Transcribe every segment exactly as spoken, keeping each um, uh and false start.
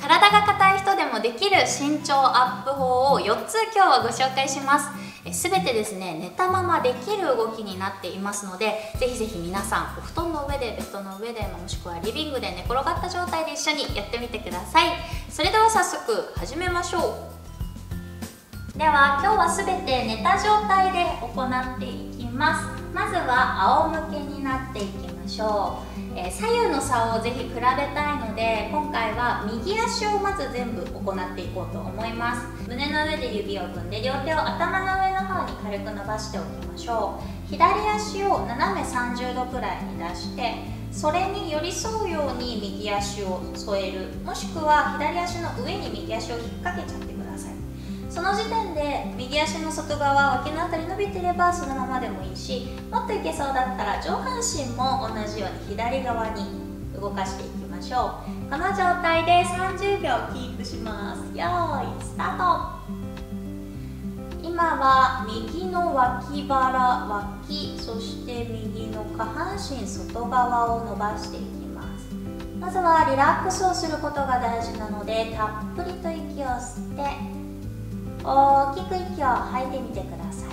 体が硬い人でもできる身長アップ法をよっつ今日はご紹介します。すべてですね、寝たままできる動きになっていますので、ぜひぜひ皆さんお布団の上で、ベッドの上で、もしくはリビングで寝転がった状態で一緒にやってみてください。それでは早速始めましょう。では今日はすべて寝た状態で行っていきます。まずは仰向けになっていきましょう。えー、左右の差をぜひ比べたいので、今回は右足をまず全部行っていこうと思います。胸の上で指を組んで、両手を頭の上の方に軽く伸ばしておきましょう。左足を斜めさんじゅうどくらいに出して、それに寄り添うように右足を添える、もしくは左足の上に右足を引っ掛けちゃってください。その時点で右足の外側、脇のあたり伸びてればそのままでもいいし、もっといけそうだったら上半身も同じように左側に動かしていきましょう。この状態でさんじゅうびょうキープします。よーいスタート。今は右の脇腹、脇、そして右の下半身外側を伸ばしていきます。まずはリラックスをすることが大事なので、たっぷりと息を吸って大きく息を吐いてみてください。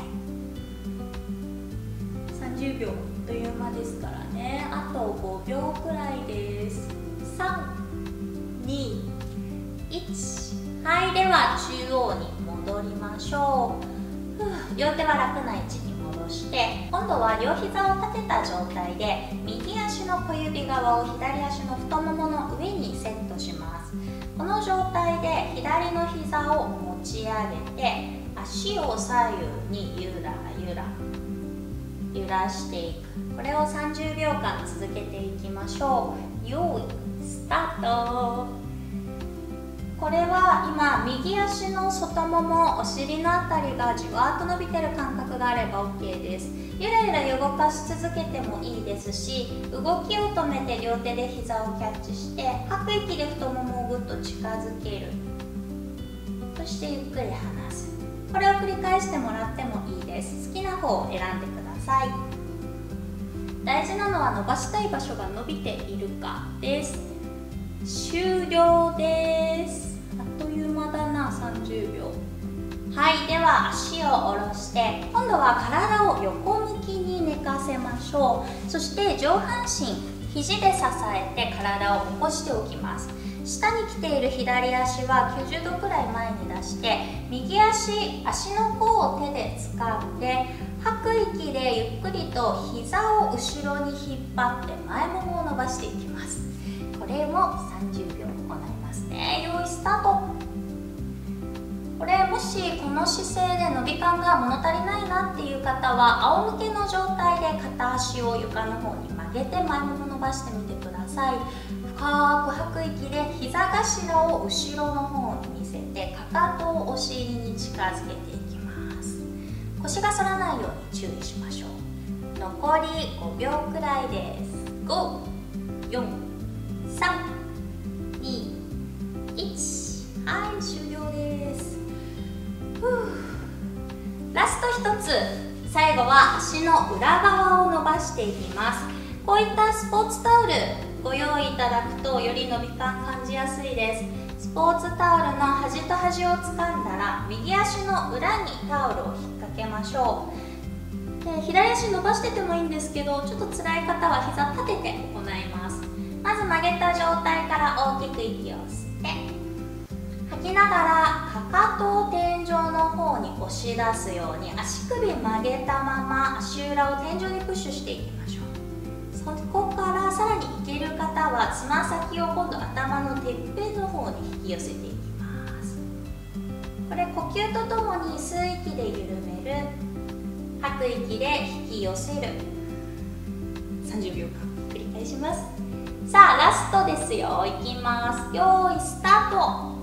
さんじゅうびょうあっという間ですからね。あとごびょうくらいです。さん、に、いち。はい、では中央に戻りましょう。両手は楽な位置に戻して、今度は両膝を立てた状態で右足の小指側を左足の太ももの上にセットします。この状態で左の膝を持ち上げて、足を左右にゆらゆら揺らしていく。これをさんじゅうびょうかん続けていきましょう。よーいスタート。これは今右足の外もも、お尻のあたりがじわーっと伸びてる感覚があれば OK です。ゆらゆら動かし続けてもいいですし、動きを止めて両手で膝をキャッチして、吐く息で太ももをぐっと近づける。そしてゆっくり離す。これを繰り返してもらってもいいです。好きな方を選んでください。大事なのは伸ばしたい場所が伸びているかです。終了です。あっという間だな、さんじゅうびょう。はい、では足を下ろして、今度は体を横向きに寝かせましょう。そして上半身、肘で支えて体を起こしておきます。下に来ている左足はきゅうじゅうどくらい前に出して、右足、足の甲を手で掴んで、吐く息でゆっくりと膝を後ろに引っ張って前ももを伸ばしていきます。これもさんじゅうびょう行いますね。よーいスタート。これもしこの姿勢で伸び感が物足りないなっていう方は、仰向けの状態で片足を床の方に曲げて前もも伸ばしてみてください。深く吐く息で膝頭を後ろの方に見せて、かかとをお尻に近づけていきます。腰が反らないように注意しましょう。残りごびょうくらいです。ご、よん、さん、に、いち。はい、終了です。ふう。ラストひとつ、最後は足の裏側を伸ばしていきます。こういったスポーツタオルご用意いただくとより伸び感感じやすいです。スポーツタオルの端と端を掴んだら、右足の裏にタオルを引っ掛けましょう。で、左足伸ばしててもいいんですけど、ちょっと辛い方は膝立てて行います。まず曲げた状態から大きく息を吸って、吐きながらかかとを天井の方に押し出すように、足首曲げたまま足裏を天井にプッシュしていきましょう。そこからさらにいける方はつま先を今度頭のてっぺんの方に引き寄せていきます。これ呼吸とともに吸う息で緩める、吐く息で引き寄せる。さんじゅうびょうかん繰り返します。さあラストですよ。いきます。よーいスタート。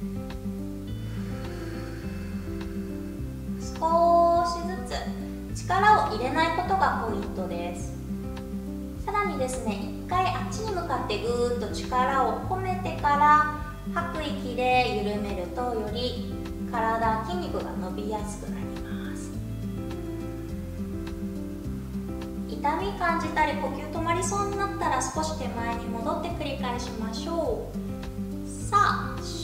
少しずつ力を入れないことがポイントです。さらにですね、一回あっちに向かってぐーっと力を込めてから吐く息で緩めると、より体、筋肉が伸びやすくなります。痛み感じたり呼吸止まりそうになったら少し手前に戻って繰り返しましょう。さあ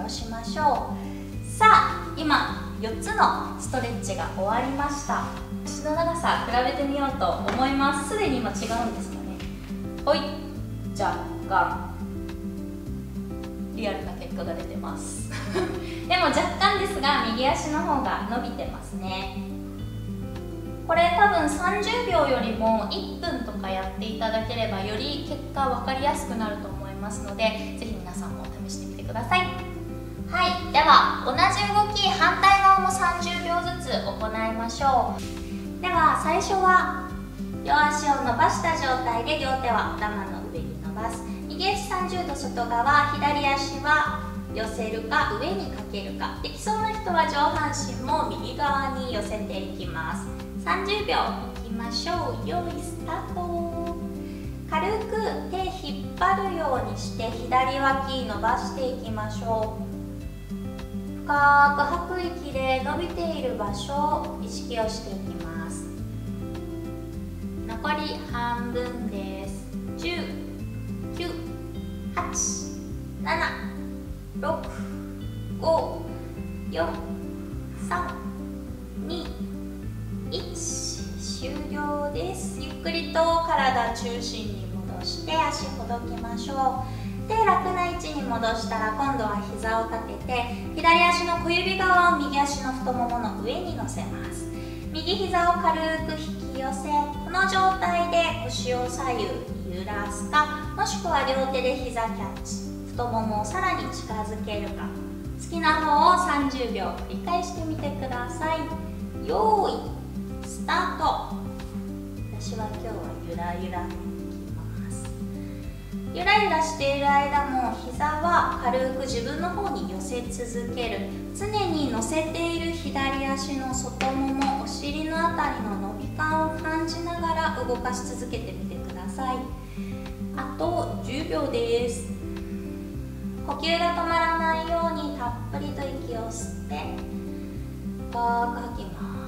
ろしましょう。さあ今よっつのストレッチが終わりました。足の長さ比べてみようと思います。すでに今違うんですかね。ほい、若干リアルな結果が出てますでも若干ですが右足の方が伸びてますね。これ多分さんじゅうびょうよりもいっぷんとかやっていただければより結果分かりやすくなると思いますので、ぜひ皆さんも試してみてください。はい、では同じ動き反対側もさんじゅうびょうずつ行いましょう。では最初は両足を伸ばした状態で両手は頭の上に伸ばす。右足さんじゅうど外側、左足は寄せるか上にかけるか。できそうな人は上半身も右側に寄せていきます。さんじゅうびょういきましょう。用意スタート。軽く手引っ張るようにして左脇伸ばしていきましょう。深く吐く息で伸びている場所を意識をしていきます。残り半分です。じゅう、きゅう、はち、なな、ろく、ご、よん、さん、に、いち、終了です。ゆっくりと体中心に戻して足ほどきましょう。で、楽な位置に戻したら今度は膝を立てて左足の小指側を右足の太ももの上に乗せます。右膝を軽く引き寄せ、この状態で腰を左右に揺らすか、もしくは両手で膝キャッチ、太ももをさらに近づけるか、好きな方をさんじゅうびょう繰り返してみてください。よーいスタート。私は今日はゆらゆらでいきます。ゆらゆらしている間も膝は軽く自分の方に寄せ続ける。常に乗せている左足の外もも、お尻のあたりの伸び感を感じながら動かし続けてみてください。あとじゅうびょうです。呼吸が止まらないようにたっぷりと息を吸って深く吐きます。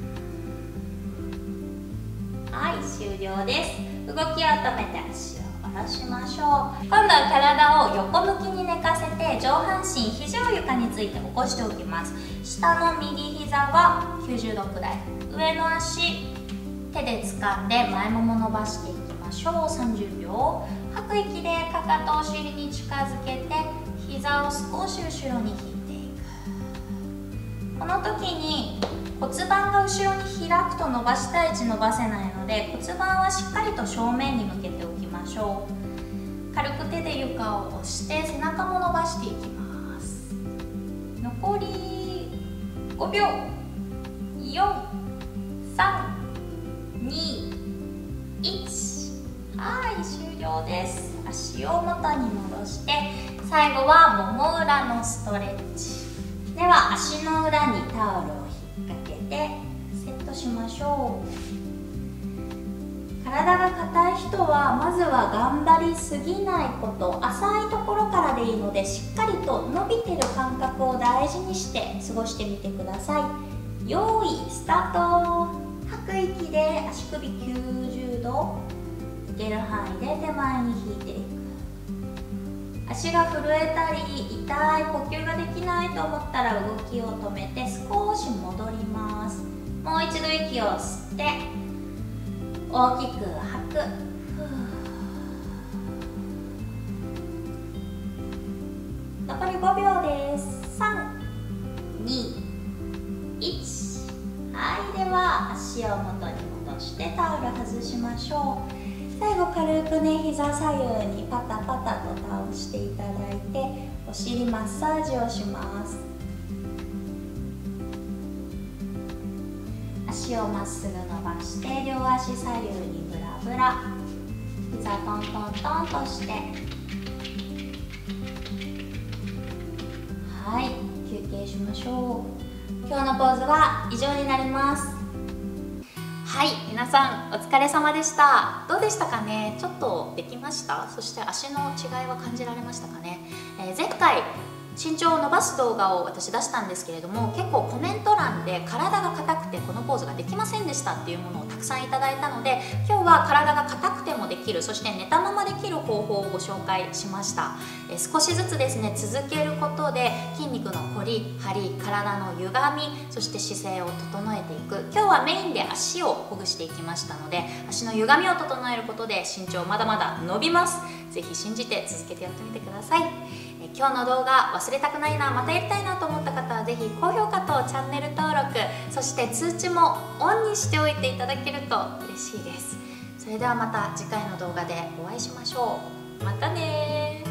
はい、終了です。動きを止めて足を下ろしましょう。今度は体を横向きに寝かせて上半身、肘を床について起こしておきます。下の右膝はきゅうじゅうどくらい、上の足手で掴んで前もも伸ばしていきましょう。さんじゅうびょう。吐く息でかかとをお尻に近づけて膝を少し後ろに引いていく。この時に骨盤が後ろに開くと伸ばしたい位置伸ばせないので、骨盤はしっかりと正面に向けておきましょう。軽く手で床を押して背中も伸ばしていきます。残りごびょう。よん、さん、に、いち。はい、終了です。足を元に戻して最後はもも裏のストレッチでは、足の裏にタオルを引っ掛けてセットしましょう。体が硬い人はまずは頑張りすぎないこと、浅いところからでいいのでしっかりと伸びてる感覚を大事にして過ごしてみてください。用意スタート。吐く息で足首きゅうじゅうど、いける範囲で手前に引いていく。足が震えたり痛い、呼吸ができないと思ったら動きを止めて少し戻ります。もう一度息を吸って大きく吐く。残りごびょうです。さん、に、いち。はい、では足を元に戻してタオル外しましょう。最後軽くね、膝左右にパタパタと倒していただいてお尻マッサージをします。足をまっすぐ伸ばして両足左右にブラブラ、膝トントントンとして、はい、休憩しましょう。今日のポーズは以上になります。はい、皆さんお疲れ様でした。どうでしたかね。ちょっとできました？そして足の違いは感じられましたかね。えー、前回身長を伸ばす動画を私出したんですけれども、結構コメント欄で体が硬くてこのポーズができませんでしたっていうものをたくさんいただいたので、今日は体が硬くてもできる、そして寝たままできる方法をご紹介しました。え少しずつですね続けることで筋肉のこり、張り、体の歪み、そして姿勢を整えていく。今日はメインで足をほぐしていきましたので、足の歪みを整えることで身長まだまだ伸びます。ぜひ信じて続けてやってみてください。え今日の動画忘れたくないな、またやりたいなと思った方はぜひ高評価とチャンネル登録、そして通知もオンにしておいていただけると嬉しいです。それではまた次回の動画でお会いしましょう。またねー。